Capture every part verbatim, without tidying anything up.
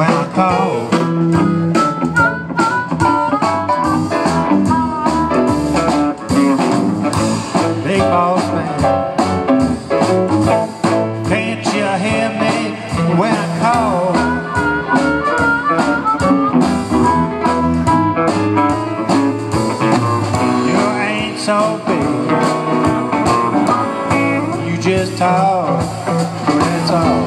when I call. Big boss man, can't you hear me when I call? You ain't so big, you just talk, that's all.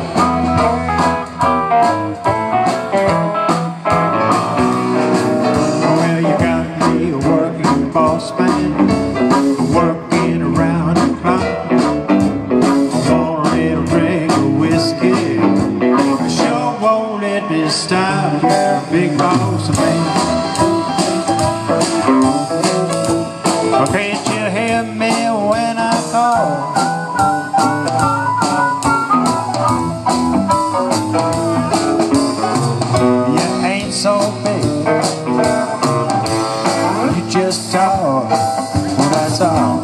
Well, you got me a working boss man, working around the clock. I want a little drink of whiskey, I sure won't let me stop. Big boss man, oh, can't you hear me when I call? You ain't so big, you just talk, well, that's all.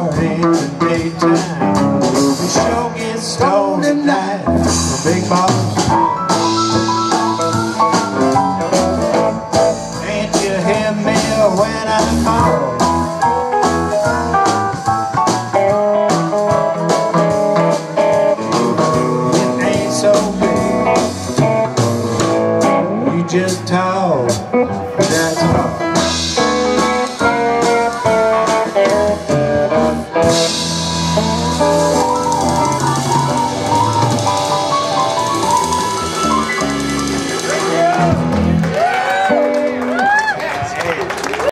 hard in the daytime. We sure get stoned at night. The big boss. Ain't you hear me when I call? It ain't so big. You just talk. That's all. Oh,